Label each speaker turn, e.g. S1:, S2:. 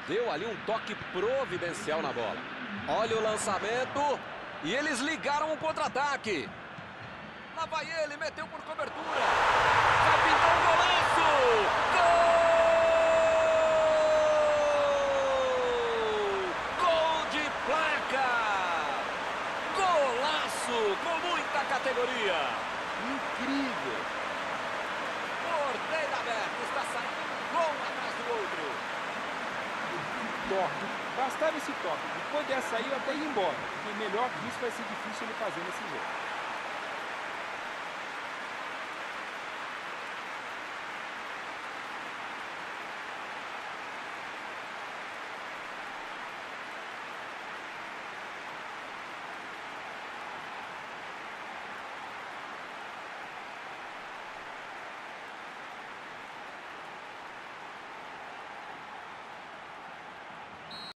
S1: Deu ali um toque providencial na bola. Olha o lançamento. E eles ligaram um contra-ataque. Lá vai ele, meteu por cobertura. Vai pintar um golaço! Gol! Gol de placa! Golaço com muita categoria.
S2: Incrível!
S1: Porteiro aberto, está saindo um gol atrás do outro.
S2: Toque. Bastava esse toque. Depois dessa aí eu até ia embora. Porque melhor que isso vai ser difícil ele fazer nesse jogo.